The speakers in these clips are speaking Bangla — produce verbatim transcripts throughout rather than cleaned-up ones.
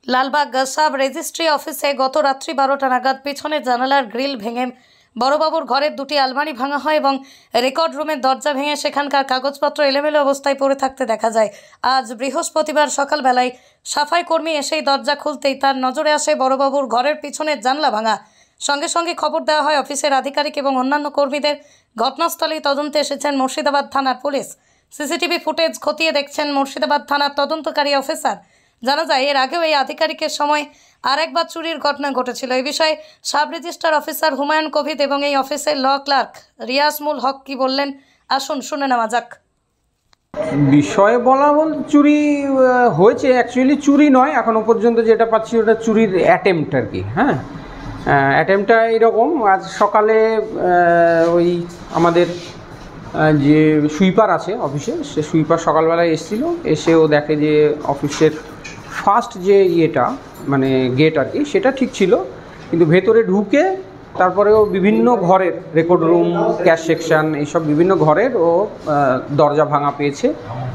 লালবাগ সাব রেজিস্ট্রি অফিসে গত রাত্রি বারোটা নাগাদ পিছনের জানালার গ্রিল ভেঙে বড়বাবুর ঘরের দুটি আলমারি ভাঙা হয় এবং রেকর্ড রুমের দরজা ভেঙে সেখানকার কাগজপত্র এলোমেলো অবস্থায় পড়ে থাকতে দেখা যায়। আজ বৃহস্পতিবার সকালবেলায় সাফাই কর্মী এসেই দরজা খুলতেই তার নজরে আসে বড়বাবুর ঘরের পিছনের জানলা ভাঙা। সঙ্গে সঙ্গে খবর দেওয়া হয় অফিসের আধিকারিক এবং অন্যান্য কর্মীদের। ঘটনাস্থলে তদন্তে এসেছেন মুর্শিদাবাদ থানার পুলিশ। সিসিটিভি ফুটেজ খতিয়ে দেখছেন মুর্শিদাবাদ থানার তদন্তকারী অফিসার। জানা যায় এর আগেও এই আধিকারিকের সময় আরেকবার চুরির ঘটনা ঘটেছিল। এই বিষয়ে sub registrar officer Humayun Kabir এবং এই অফিসের ল ক্লার্ক রিয়াজমুল হক কি বললেন আসুন শুনে নেওয়া যাক। বিষয়ে বলা বল চুরি হয়েছে, অ্যাকচুয়ালি চুরি নয়, এখনো পর্যন্ত যেটা পাচ্ছি ওটা চুরির অ্যাটেম্প্ট আর কি। হ্যাঁ, অ্যাটেম্পটা এরকম, আজ সকালে ওই আমাদের যে সুইপার আছে অফিসে, সে সুইপার সকালবেলায় এসেছিলো, এসেও দেখে যে অফিসের ফার্স্ট যে ইয়েটা মানে গেট আর কি সেটা ঠিক ছিল, কিন্তু ভেতরে ঢুকে তারপরেও বিভিন্ন ঘরের রেকর্ড রুম, ক্যাশ সেকশন, এইসব বিভিন্ন ঘরের ও দরজা ভাঙা পেয়েছে।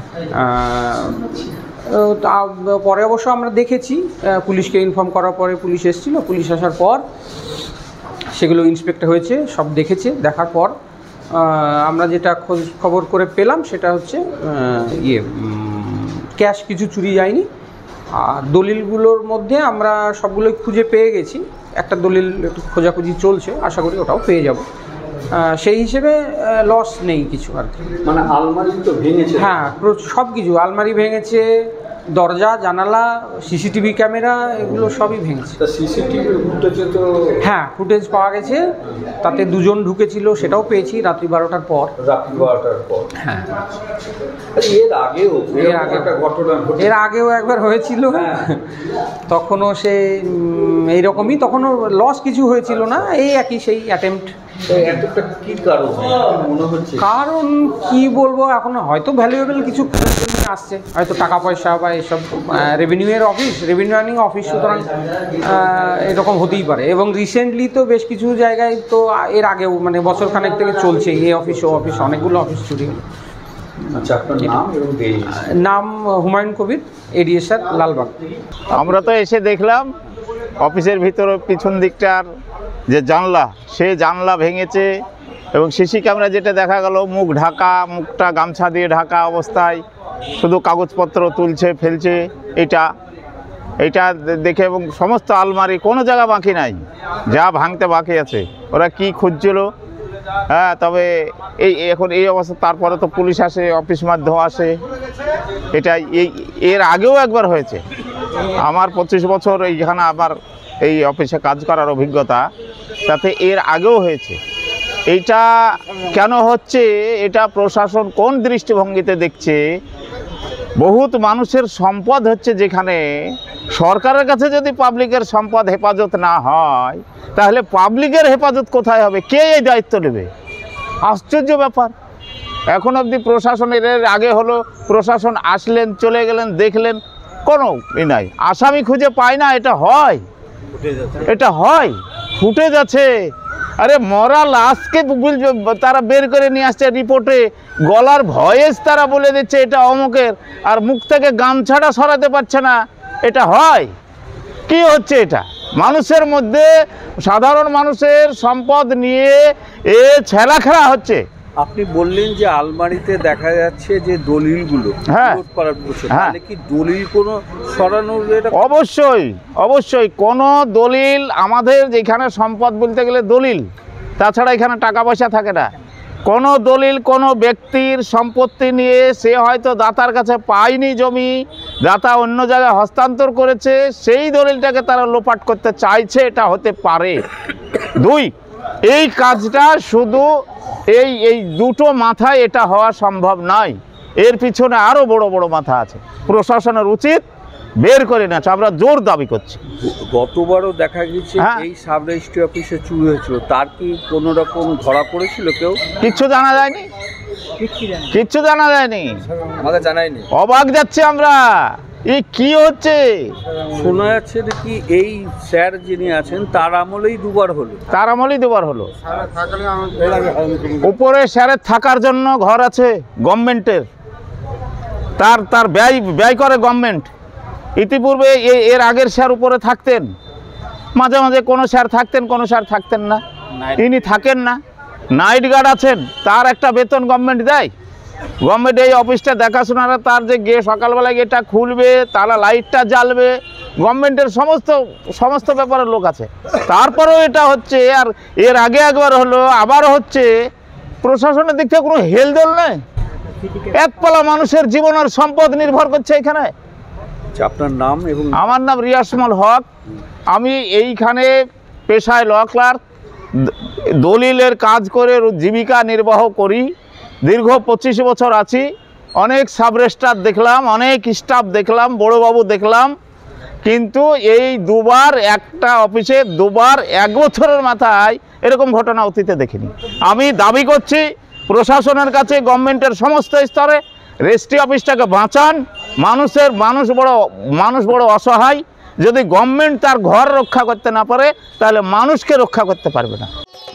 তা পরে অবশ্য আমরা দেখেছি, পুলিশকে ইনফর্ম করার পরে পুলিশ এসেছিল, পুলিশ আসার পর সেগুলো ইন্সপেক্ট হয়েছে, সব দেখেছে। দেখার পর আমরা যেটা খোঁজ খবর করে পেলাম সেটা হচ্ছে ইয়ে ক্যাশ কিছু চুরি যায়নি। আর দলিলগুলোর মধ্যে আমরা সবগুলোই খুঁজে পেয়ে গেছি, একটা দলিল একটু খোঁজাখুঁজি চলছে, আশা করি ওটাও পেয়ে যাব। সেই হিসেবে লস নেই কিছু আর কি। মানে আলমারি তো ভেঙেছে? হ্যাঁ, সব কিছু, আলমারি ভেঙেছে, দরজা, জানালা, সিসিটিভি ক্যামেরা, এগুলো সবই ভেঙেছে। সিসিটিভি ফুটেজে তো হ্যাঁ ফুটেজ পাওয়া গেছে, তাতে দুজন ঢুকেছিল, সেটাও পেয়েছি রাত্রি বারোটার পর। রাত্রি বারোটার পর? হ্যাঁ। এর আগেও এর আগে একটা ঘটনা এর আগেও একবার হয়েছিল, তখনও সে এইরকমই, তখনও লস কিছু হয়েছিল না, এই একই সেই অ্যাটেম্প্ট। কি কারণ মনে হচ্ছে? কারণ কি বলবো, এখন হয়তো ভ্যালুয়েবল কিছু আসছে, হয়তো টাকা পয়সা বা এসব, রেভিনিউয়ের অফিস, রেভিনিউ আর্নিং অফিস, সুতরাং এরকম হতেই পারে। এবং রিসেন্টলি তো বেশ কিছু জায়গায় তো এর আগেও মানে বছরখানেক থেকে চলছে, এই অফিস ও অফিস, অনেকগুলো অফিস চুরি হলো। আচ্ছা, আপনার নাম এবং নাম হুমায়ুন কবির, এডিএসআর লালবাগ। আমরা তো এসে দেখলাম অফিসের ভিতরে পিছন দিকটার যে জানলা, সে জানলা ভেঙেছে এবং সিসি ক্যামেরা যেটা দেখা গেল মুখ ঢাকা, মুখটা গামছা দিয়ে ঢাকা অবস্থায়, শুধু কাগজপত্র তুলছে ফেলছে, এটা এটা দেখে, এবং সমস্ত আলমারি কোনো জায়গা বাকি নাই, যা ভাঙতে বাকি আছে। ওরা কি খুঁজছিল, হ্যাঁ, তবে এই এখন এই অবস্থা, তারপরে তো পুলিশ আসে, অফিস মাধ্যম আসে। এটা এই এর আগেও একবার হয়েছে। আমার পঁচিশ বছর এইখানে আমার এই অফিসে কাজ করার অভিজ্ঞতা, তাতে এর আগেও হয়েছে। এইটা কেন হচ্ছে, এটা প্রশাসন কোন দৃষ্টিভঙ্গিতে দেখছে? বহুত মানুষের সম্পদ হচ্ছে, যেখানে সরকারের কাছে যদি পাবলিকের সম্পদ হেফাজত না হয়, তাহলে পাবলিকের হেফাজত কোথায় হবে? কে এই দায়িত্ব নেবে? আশ্চর্য ব্যাপার। এখন অবধি প্রশাসনের, এর আগে হলো প্রশাসন আসলেন, চলে গেলেন, দেখলেন, কোনো ই নাই, আসামি খুঁজে পায় না। এটা হয়, এটা হয়, ফুটে যাচ্ছে। আরে মরা লাশকে তারা বের করে নিয়ে আসছে, রিপোর্টে গলার ভয়েস তারা বলে দিচ্ছে এটা অমুকের, আর মুখ থেকে গামছাটা সরাতে পারছে না। এটা হয়, কি হচ্ছে এটা? মানুষের মধ্যে, সাধারণ মানুষের সম্পদ নিয়ে এ ছেলাখেলা হচ্ছে। আপনি বললেন যে আলমারিতে দেখা যাচ্ছে যে দলিলগুলো, হ্যাঁ, তাহলে কি দলিল কোনো সরানোর? অবশ্যই অবশ্যই, কোনো দলিল, আমাদের যেখানে সম্পদ বলতে গেলে দলিল, তাছাড়া এখানে টাকা পয়সা থাকে না। কোনো দলিল কোনো ব্যক্তির সম্পত্তি নিয়ে, সে হয়তো দাতার কাছে পায়নি জমি, দাতা অন্য জায়গায় হস্তান্তর করেছে, সেই দলিলটাকে তারা লোপাট করতে চাইছে, এটা হতে পারে। দুই, এই কাজটা শুধু এই এই দুটো মাথায় এটা হওয়া সম্ভব নয়, এর পিছনে আরও বড় বড় মাথা আছে। প্রশাসনের উচিত বের করে নেওয়া, আমরা জোর দাবি করছি। গতবারও দেখা গেছে এই সাব রেজিস্ট্রি অফিসে চুরি হয়েছিল, তার কি কোনো রকম ধরা পড়েছিল কেউ? কিচ্ছু জানা যায়নি, কিচ্ছু জানা যায়নি, আমাদের জানায়নি। অবাক যাচ্ছে আমরা, এই কি হচ্ছে? শোনা যাচ্ছে নাকি এই স্যার যিনি আছেন তার আমলেই দুবার হলো। তার আমলেই দুবার হলো। উপরে স্যারের থাকার জন্য ঘর আছে গভর্নমেন্টের, তার তার ব্যয় ব্যয় করে গভর্নমেন্ট, ইতিপূর্বে এ- এর আগের স্যার উপরে থাকতেন, মাঝে মাঝে কোনো স্যার থাকতেন কোনো স্যার থাকতেন না, ইনি থাকেন না। নাইট গার্ড আছেন, তার একটা বেতন গভর্নমেন্ট দেয়। গভর্নমেন্ট এই অফিসটা দেখাশোনারা, তার যে গিয়ে সকালবেলা গেটটা খুলবে, তারা লাইটটা জ্বালবে, গভর্নমেন্টের সমস্ত সমস্ত ব্যাপারের লোক আছে। তারপরেও এটা হচ্ছে, আর এর আগে একবার হলো, আবারও হচ্ছে। প্রশাসনের দিক থেকে কোনো হেলদোল নেই। একপালা মানুষের জীবন আর সম্পদ নির্ভর করছে এখানে। আচ্ছা, আপনার নাম এবং আমার নাম রিয়াসমল হক। আমি এইখানে পেশায় ল ক্লার্ক, দলিলের কাজ করে জীবিকা নির্বাহ করি। দীর্ঘ পঁচিশ বছর আছি। অনেক সাব রেজিস্ট্রার দেখলাম, অনেক স্টাফ দেখলাম, বড়োবাবু দেখলাম, কিন্তু এই দুবার একটা অফিসে দুবার এক বছরের মাথায় এরকম ঘটনা অতীতে দেখিনি। আমি দাবি করছি প্রশাসনের কাছে, গভর্নমেন্টের সমস্ত স্তরে, রেজিস্ট্রি অফিসটাকে বাঁচান। মানুষের মানুষ বড় মানুষ বড় অসহায়। যদি গভর্নমেন্ট তার ঘর রক্ষা করতে না পারে, তাহলে মানুষকে রক্ষা করতে পারবে না।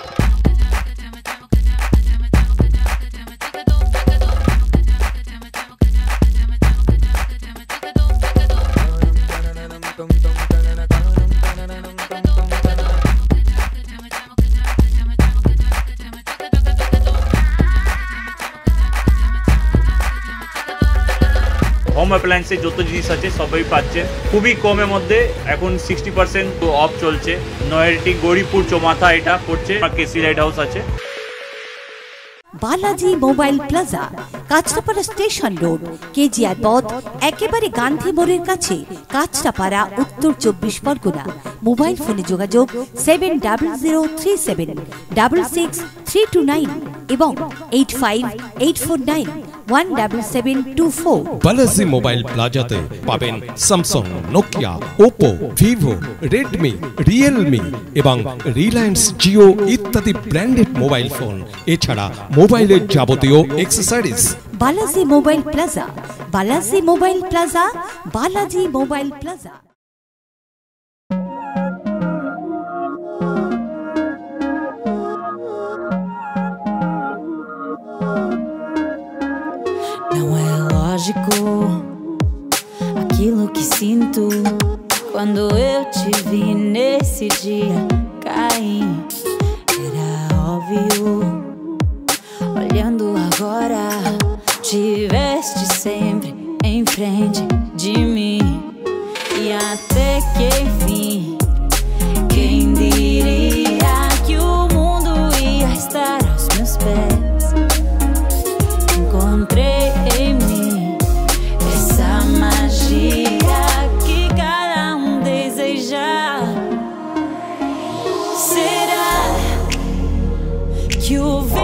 হোম অ্যাপ্লায়েন্সের যত জিনিস আছে সবই পাচ্ছেন খুবই কমের মধ্যে। এখন সিক্সটি পার্সেন্ট অফ চলছে। নয়ারটি গৌরীপুর চৌমাথা এটা পড়ছে, কেসি লাইট হাউস আছে। Balaji mobile plaza, Kanchrapara station road, KGR পথ, একেবারে গান্ধী মোড়ের কাছে, কাঁচরাপাড়া, উত্তর চব্বিশ পরগনা। মোবাইল ফোনে যোগাযোগ seven double zero three seven double six three two nine এবং eight five eight four nine one double seven two four. Balaji mobile প্লাজাতে পাবেন Samsung, Nokia, Oppo, Vivo, Redmi, Realme এবং রিলায়েন্স জিও ইত্যাদি ব্র্যান্ডেড মোবাইল ফোন, এছাড়া মোবাইলের যাবতীয় accessories. Balaji mobile plaza, Balaji mobile plaza, Balaji mobile plaza. Não é lógico aquilo que sinto quando eu te vi nesse dia cair. Era óbvio, olhando agora, tiveste sempre em frente de mim. E até que enfim, quem diria que o mundo ia estar aos meus pés. Encontrei em mim essa magia que cada um deseja. Será que o